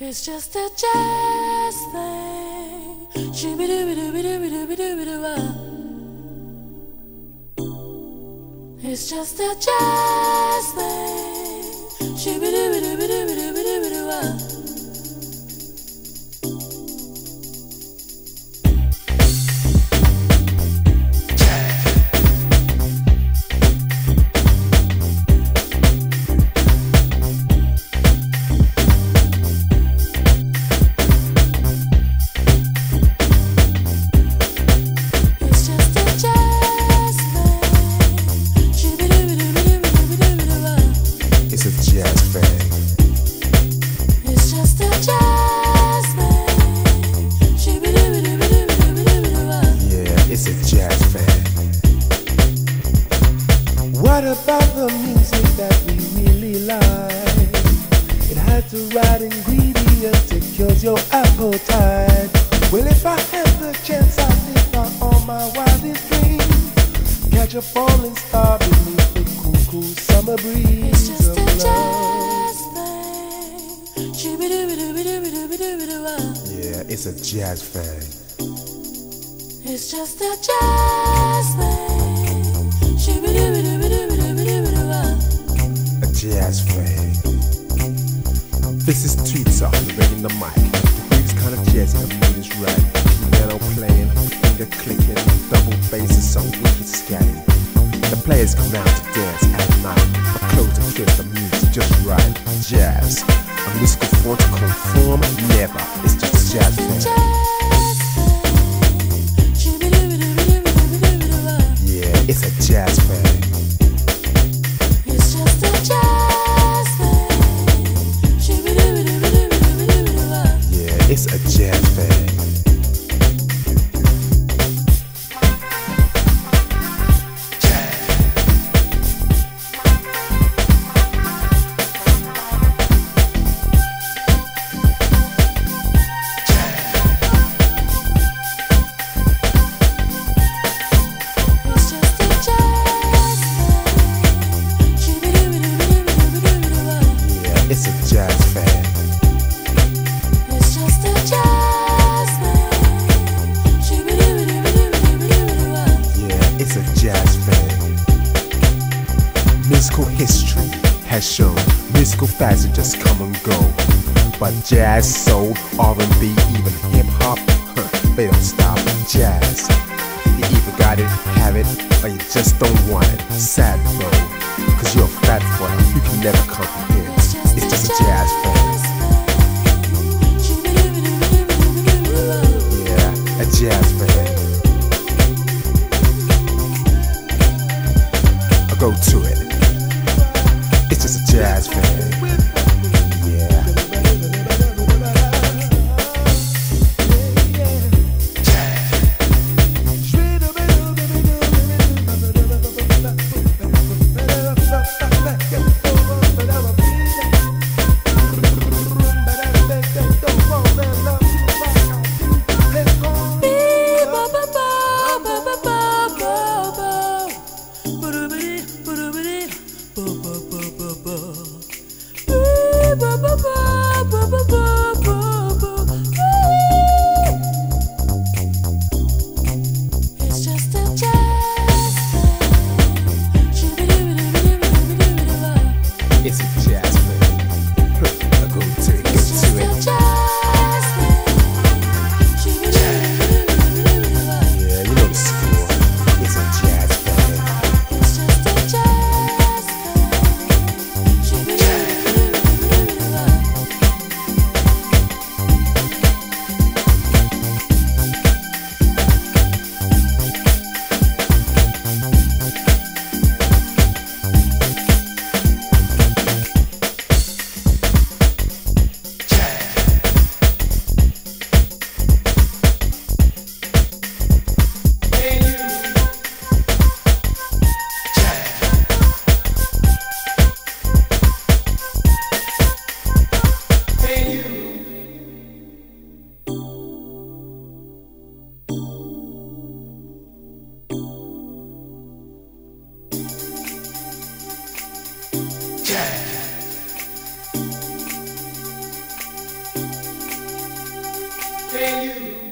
It's just a jazz thing. Shoo-be-doo-be-doo-be-doo-be-doo-be-doo-be-doo-ah. It's just a jazz thing. Shoo-be-doo-be-doo-be-doo-be-doo-be-doo-be-doo-ah. What about the music that we really like? It had the right ingredient to cure your appetite. Well, if I had the chance, I'd live out all my wildest dreams. Catch a falling star beneath the cool, cool summer breeze. It's just of a love. jazz thing. Shoo-be-doo-be-doo-be-doo-be-doo-be-doo-ah. Yeah, it's a jazz thing. It's just a jazz thing. Shoo-be-doo-be-doo-be-doo-be-doo-be-doo-ah. A jazz thing. This is Tuff, bringing the mic. The beat's kind of jazzy, the mood is right. Piano playing, finger clicking, double basses, so wicked scatting. The players come out to dance at night. My clothes and fit the music just right. Jazz, a musical form to conform, never. It's just a jazz thing. Yeah, it's a jazz thing. It's just a jazz thing. Shoo-be-doo-be-doo-be-doo-be-doo-be-doo-ah. Yeah, it's a jazz thing. It's a jazz thing. It's just a jazz thing. Shoo-be-doo-be-doo-be-doo-be-doo-be-doo-ah. Yeah, it's a jazz thing. Musical history has shown musical fads just come and go. But jazz, soul, R&B, even hip-hop, they don't stop. Jazz, you either got it, have it, or you just don't want it. Sad though, cause you're a fat boy, you can never comprehend. It's just a jazz thing. Yeah, a jazz thing. I'll go to it. It's just a jazz thing. Yeah. Hey you.